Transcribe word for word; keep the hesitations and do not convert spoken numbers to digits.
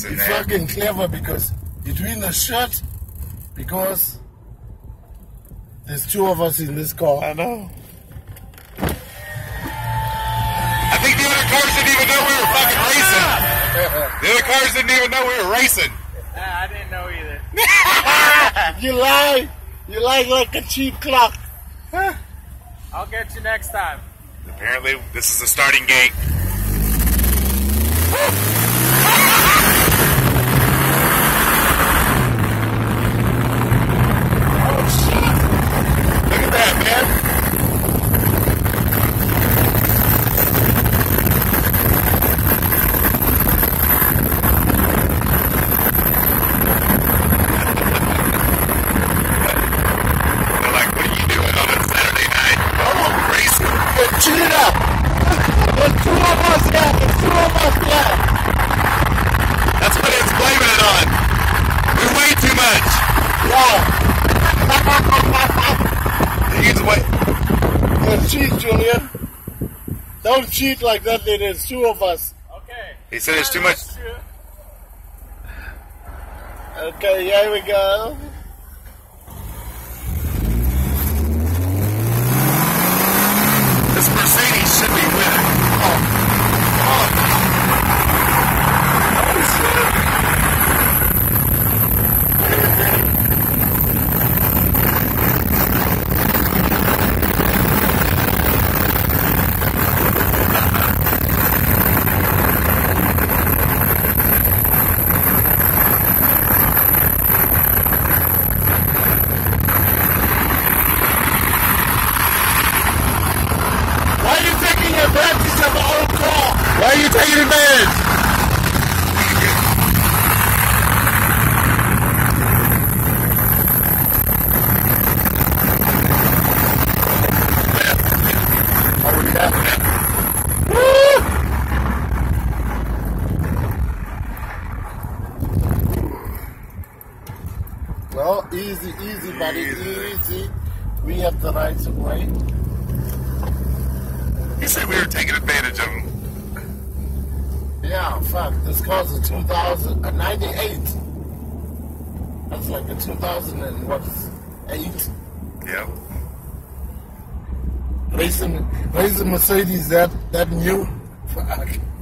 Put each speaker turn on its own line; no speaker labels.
in
You're
there.
fucking clever because you're doing the shirt because there's two of us in this car.
I know. I think the other cars didn't even know we were fucking racing. The other cars didn't even know we were racing.
Nah, I didn't know either.
You lie. You lie like a cheap clock.
I'll get you next time.
Apparently, this is the starting gate.
Oh shit! Look at that, man.
They're like, what are you doing on a Saturday night? Oh, racing.
Get cheated up. There's two of us, yeah. There's two of us, yeah.
That's what it's blaming it on. We weigh too much.
Yeah.
He's way.
Don't cheat, Julian. Don't cheat like that. There's two of us.
Okay.
He said it's too much.
That's true.
Okay, here we go.
This Mercedes should be winning.
Why are you taking advantage of our old car?
Why are you taking advantage?
Well, easy, easy, buddy, easy. We have the rights of way.
He said we were taking advantage of him.
Yeah, fuck. This car's a two thousand, a ninety-eight. That's like a two thousand and what, eight?
Yep.
Racing, racing Mercedes that, that new. Fuck.